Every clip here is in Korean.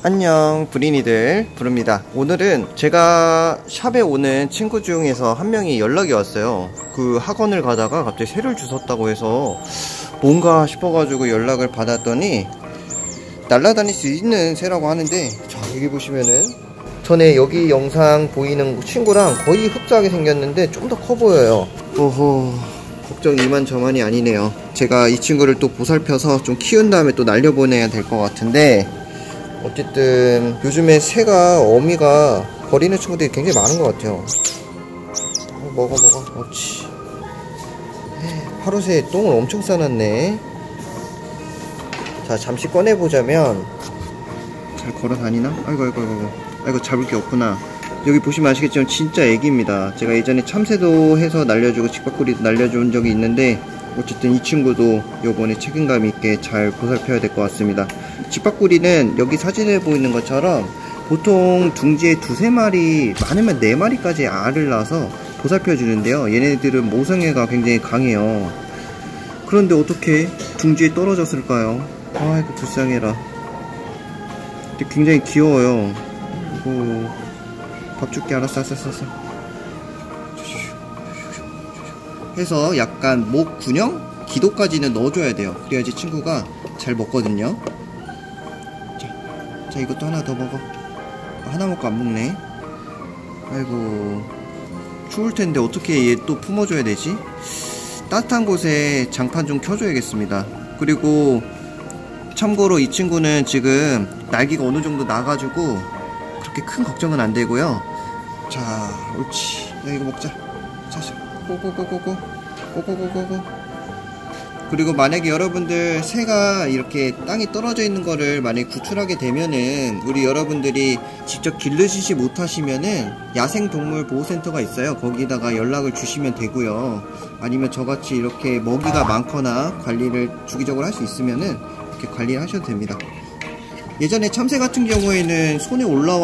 안녕 브린이들 부릅니다. 오늘은 제가 샵에 오는 친구 중에서 한 명이 연락이 왔어요. 그 학원을 가다가 갑자기 새를 주웠다고 해서 뭔가 싶어가지고 연락을 받았더니 날아다닐 수 있는 새라고 하는데, 자 여기 보시면은 전에 여기 영상 보이는 친구랑 거의 흡사하게 생겼는데 좀 더 커 보여요. 오호, 걱정 이만저만이 아니네요. 제가 이 친구를 또 보살펴서 좀 키운 다음에 또 날려보내야 될 것 같은데, 어쨌든 요즘에 새가 어미가 버리는 친구들이 굉장히 많은 것 같아요. 먹어 그렇지. 하루새에 똥을 엄청 싸놨네. 자 잠시 꺼내보자면, 잘 걸어다니나? 아이고 잡을 게 없구나. 여기 보시면 아시겠지만 진짜 애기입니다. 제가 예전에 참새도 해서 날려주고 직박구리도 날려준 적이 있는데, 어쨌든 이 친구도 요번에 책임감 있게 잘 보살펴야 될 것 같습니다. 직박구리는 여기 사진에 보이는 것처럼 보통 둥지에 두세 마리, 많으면 4마리까지 알을 낳아서 보살펴 주는데요. 얘네들은 모성애가 굉장히 강해요. 그런데 어떻게 둥지에 떨어졌을까요? 아이고 불쌍해라. 근데 굉장히 귀여워요. 이거 밥 줄게. 알았어. 해서 약간 목 균형? 기도까지는 넣어줘야 돼요. 그래야지 친구가 잘 먹거든요. 자 이것도 하나 더 먹어. 하나 먹고 안 먹네. 아이고 추울텐데 어떻게 얘 또 품어줘야 되지? 따뜻한 곳에 장판 좀 켜줘야겠습니다. 그리고 참고로 이 친구는 지금 날개가 어느 정도 나가지고 그렇게 큰 걱정은 안 되고요. 자 옳지. 야 이거 먹자. 자 고고고고고. 그리고 만약에 여러분들 새가 이렇게 땅에 떨어져 있는 거를 만약에 구출하게 되면은, 우리 여러분들이 직접 기르시지 못하시면은 야생동물보호센터가 있어요. 거기다가 연락을 주시면 되고요. 아니면 저같이 이렇게 먹이가 많거나 관리를 주기적으로 할 수 있으면은 이렇게 관리를 하셔도 됩니다. 예전에 참새 같은 경우에는 손에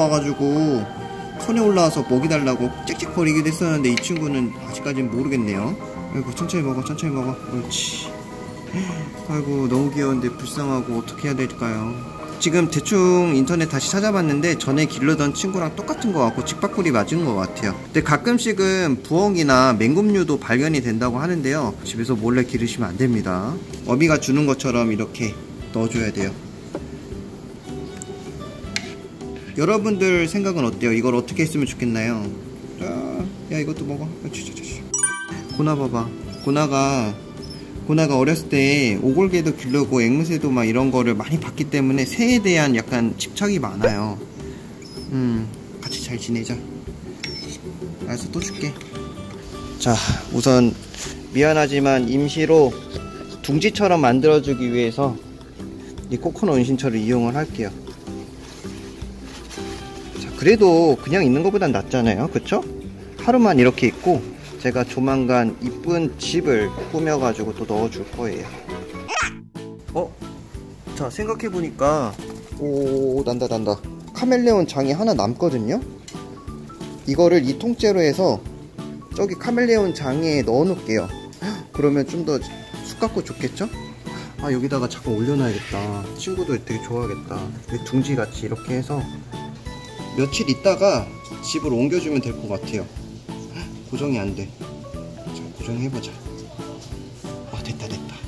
올라와서 먹이 달라고 찍찍거리기도 했었는데, 이 친구는 아직까지는 모르겠네요. 아이고 천천히 먹어. 옳지. 아이고 너무 귀여운데 불쌍하고 어떻게 해야 될까요? 지금 대충 인터넷 다시 찾아봤는데 전에 기르던 친구랑 똑같은 것 같고 직박구리 맞은 것 같아요. 근데 가끔씩은 부엉이나 맹금류도 발견이 된다고 하는데요, 집에서 몰래 기르시면 안 됩니다. 어미가 주는 것처럼 이렇게 넣어줘야 돼요. 여러분들 생각은 어때요? 이걸 어떻게 했으면 좋겠나요? 자, 야 이것도 먹어. 고나 봐봐. 고나가 어렸을 때 오골개도 기르고 앵무새도 막 이런 거를 많이 봤기 때문에 새에 대한 약간 집착이 많아요. 같이 잘 지내자. 알았어, 또 줄게. 자, 우선 미안하지만 임시로 둥지처럼 만들어주기 위해서 이 코코넛 은신처를 이용을 할게요. 자, 그래도 그냥 있는 것보단 낫잖아요, 그쵸? 하루만 이렇게 있고 제가 조만간 이쁜 집을 꾸며가지고 또 넣어줄 거예요. 자 생각해보니까 난다. 카멜레온 장이 하나 남거든요. 이거를 이 통째로 해서 저기 카멜레온 장에 넣어 놓을게요. 그러면 좀 더 쑥같고 좋겠죠? 아 여기다가 잠깐 올려놔야겠다. 친구도 되게 좋아하겠다. 둥지같이 이렇게 해서 며칠 있다가 집으로 옮겨주면 될 것 같아요. 고정이 안 돼. 자, 고정해보자. 됐다.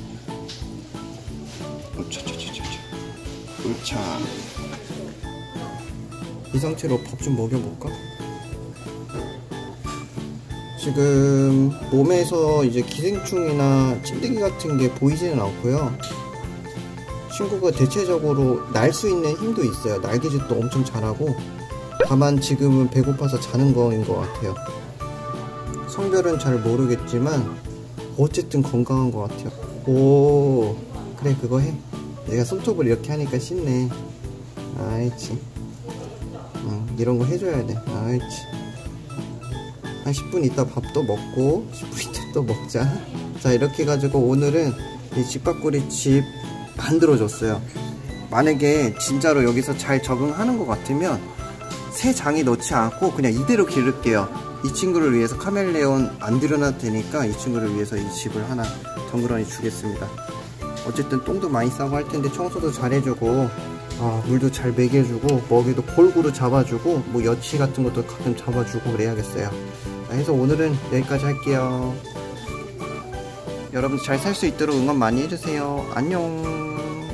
옳차. 이 상태로 밥 좀 먹여볼까? 지금 몸에서 이제 기생충이나 찐득이 같은 게 보이지는 않고요. 친구가 대체적으로 날 수 있는 힘도 있어요. 날개짓도 엄청 잘하고. 다만 지금은 배고파서 자는 거인 것 같아요. 성별은 잘 모르겠지만 어쨌든 건강한 것 같아요. 오 그래 그거 해. 내가 손톱을 이렇게 하니까 씻네. 아이치. 이런 거 해줘야 돼. 아이치. 한 10분 있다 밥도 먹고 10분 있다 또 먹자. 자 이렇게 해가지고 오늘은 이 직박구리 집 만들어줬어요. 만약에 진짜로 여기서 잘 적응하는 것 같으면 새 장이 넣지 않고 그냥 이대로 기를게요. 이 친구를 위해서 카멜레온 안 들여놔도 되니까 이 친구를 위해서 이 집을 하나 덩그러니 주겠습니다. 어쨌든 똥도 많이 싸고 할 텐데 청소도 잘 해주고 물도 잘 먹여주고 먹이도 골고루 잡아주고 뭐 여치 같은 것도 가끔 잡아주고 그래야겠어요. 해서 오늘은 여기까지 할게요. 여러분 잘 살 수 있도록 응원 많이 해주세요. 안녕.